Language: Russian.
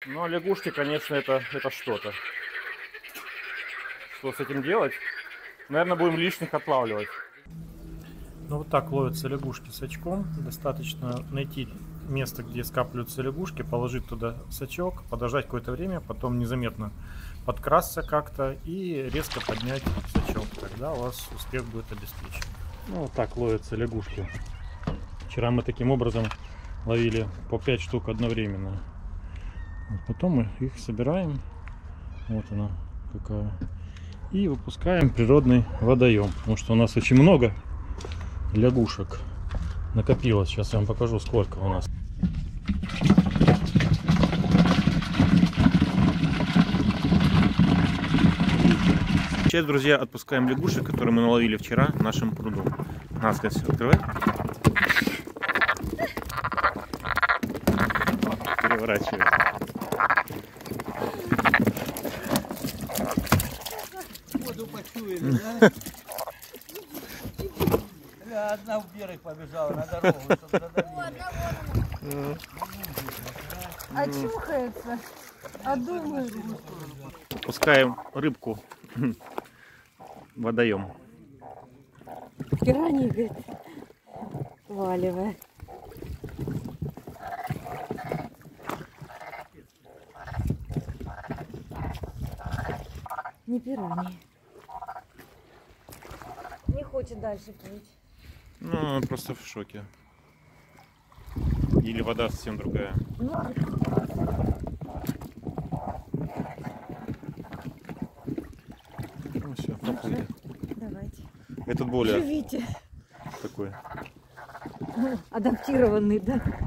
Но лягушки, конечно, это что-то. Что с этим делать? Наверное, будем лишних отлавливать. Ну вот так ловятся лягушки с сачком. Достаточно найти место, где скапливаются лягушки, положить туда сачок, подождать какое-то время, потом незаметно подкрасться как-то и резко поднять сачок. Тогда у вас успех будет обеспечен. Ну вот так ловятся лягушки. Вчера мы таким образом ловили по 5 штук одновременно. Вот потом мы их собираем. Вот она какая. И выпускаем в природный водоем. Потому что у нас очень много лягушек накопилось. Сейчас я вам покажу, сколько у нас. Сейчас, друзья, отпускаем лягушек, которые мы наловили вчера в нашем пруду. Наскось открывай. Переворачивай. Воду почуяли, да? Одна в берег побежала на дорогу, чтобы задавили. Очухается, а думает. Пускаем рыбку в водоем. Пираньи, говорит, валивая. Не пираньи. Не хочет дальше плыть. Ну, он просто в шоке. Или вода совсем другая. Ну все, поплыли. Давайте. Этот более Живите. такой. Адаптированный, да?